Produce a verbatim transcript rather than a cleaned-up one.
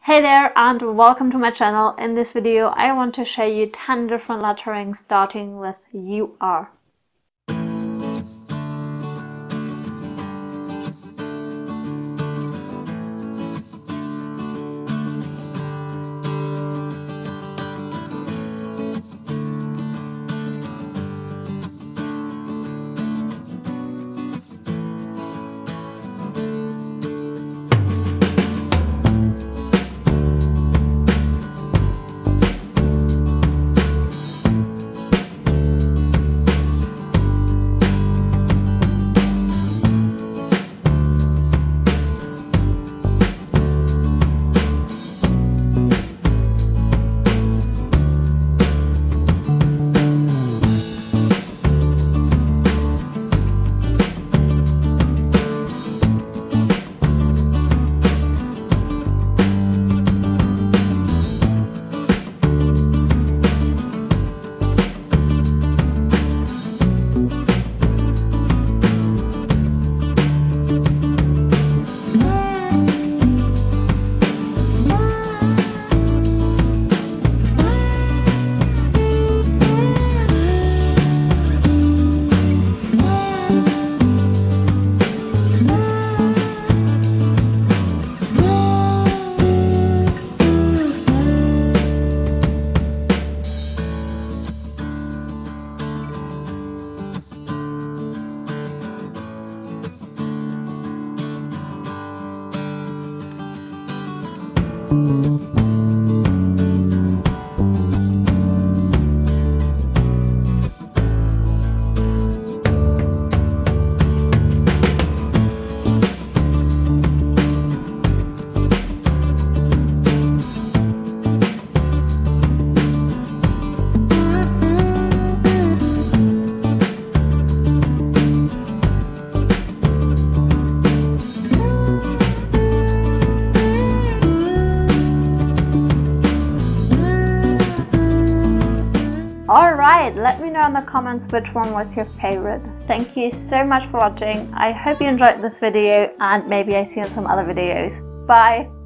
Hey there and welcome to my channel. In this video I want to show you ten different letterings starting with you are. Alright, let me know in the comments which one was your favorite. Thank you so much for watching. I hope you enjoyed this video and maybe I see you in some other videos. Bye!